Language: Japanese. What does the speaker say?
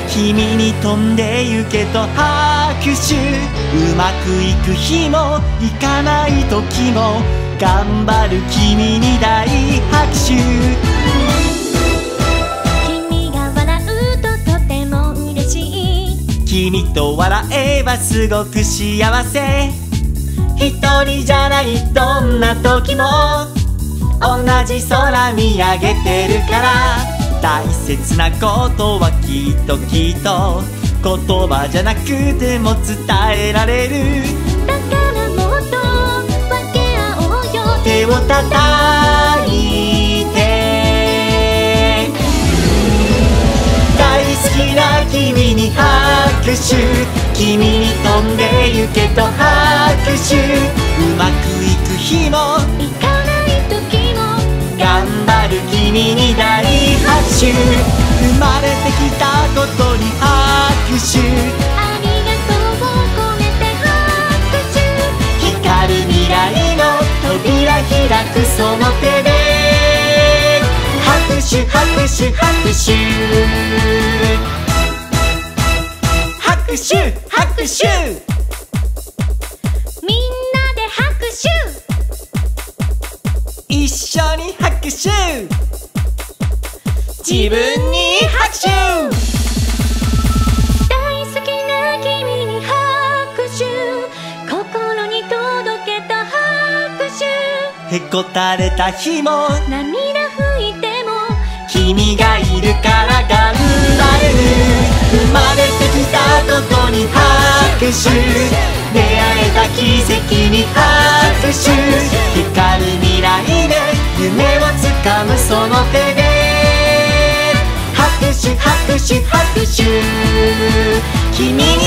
君に飛んで行けと拍手。うまくいく日もいかない時も頑張る君に大拍手。 君が笑うととても嬉しい。 君と笑えばすごく幸せ。一人じゃないどんな時も同じ空見上げてるから。大切なことはきっときっと言葉じゃなくても伝えられる。 だからもっと分け合おうよ。 手を叩いて大好きな君に拍手。君に飛んで行けと拍手。うまくいく日も行かない時も頑張る君に大拍手。生まれてきたことに拍手。 ありがとうを込めて拍手。 光る未来の扉開くその手で拍手拍手拍手拍手拍手。 みんなで拍手。 一緒に拍手。自分に拍手。 大好きな君に拍手。心に届けた拍手。 へこたれた日も涙拭いても君がいるから頑張れる。生まれてきたことに拍手。出会えた奇跡に拍手。光る未来で夢をつかむその手で拍手拍手拍手。君に